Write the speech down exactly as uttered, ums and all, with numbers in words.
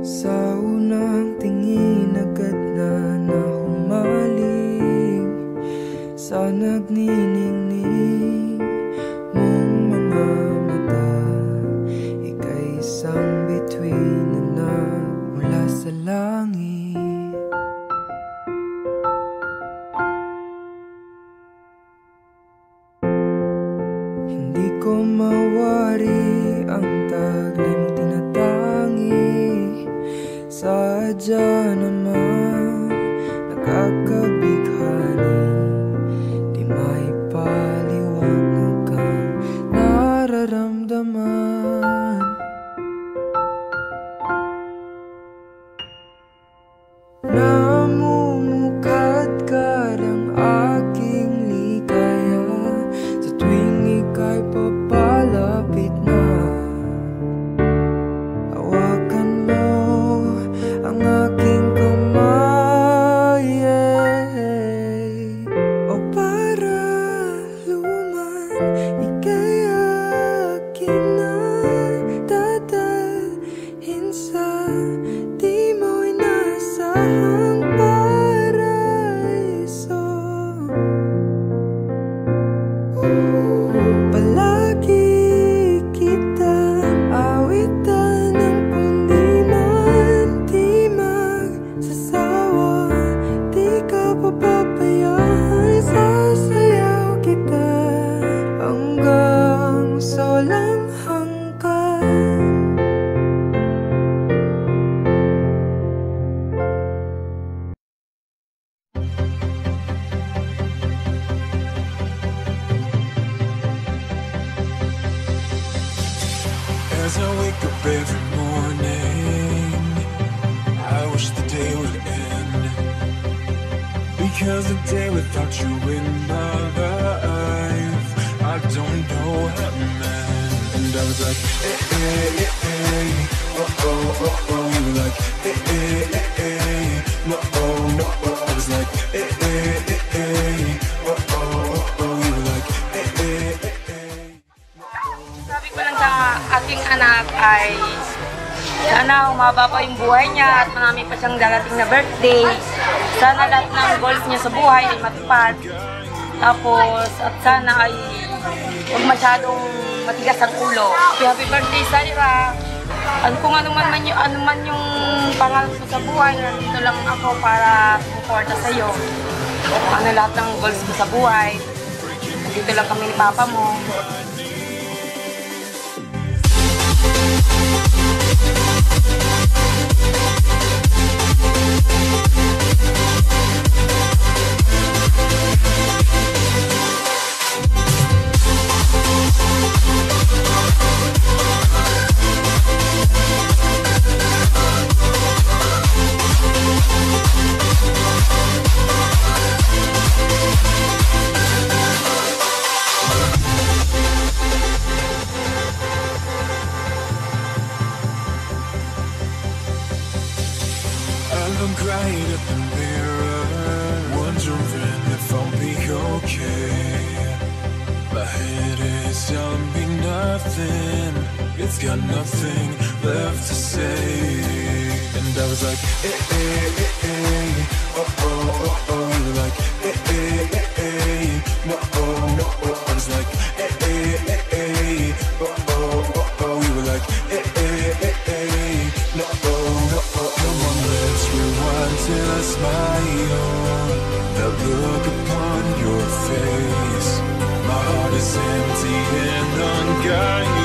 Sa unang tingin agad na nahumaling sa nagniningning mong mga mata. Ika'y isang bituin na nagmula sa langit. Hindi ko mawari ang taglay mong tinatangi. Sadya naman nakakabighani, di may paliwanag kang nararamdaman. Namumukad ka ng aking ligaya sa tuwing ika'y papalapit na. Hawakan mo ang aking kamay, o para luman ika'y akin na dadalhin sa di mo inasahang paraiso. Palagi kitang awitan ng kundi man di magsasawa. Di ka papabayaan, sasayaw kita hanggang sa walang hanggan. As I wake up every morning, I wish the day would end, because a day without you in my life, I don't know how to mend. And I was like, eh, eh, eh, eh, oh, oh, oh, oh. You were like, eh, eh, eh, eh, no, oh, no, oh. I was like, eh, eh, eh, eh, oh, oh, oh, oh. You were like, eh, eh, eh, eh. Sabi ko lang sa aking anak ay sana humaba pa yung buhay niya at marami pa siyang darating na birthday. Sana lahat ng goals niya sa buhay ay matupad. Tapos at sana ay huwag masyadong matigas ang ulo. Happy, happy birthday, Cyra! Ano, kung ano man, man, yung, ano man yung pangarap ko sa buhay, nandito lang ako para sumuporta sa'yo. Ano lahat ng goals ko sa buhay, nandito lang kami ni Papa mo. I'm crying at the mirror, wondering if I'll be okay. My head is telling me nothing, it's got nothing left to say. And I was like, eh, eh, eh, eh, oh, oh, oh, oh. You were like, eh, eh, eh, eh, no, oh, no, oh. I was like, eh, eh, eh, eh, oh, oh, oh, oh. You were like, eh, eh, eh, eh, no, oh, no, oh. Come on, let's rewind till I smile. That look upon your face, my heart is empty and unguided.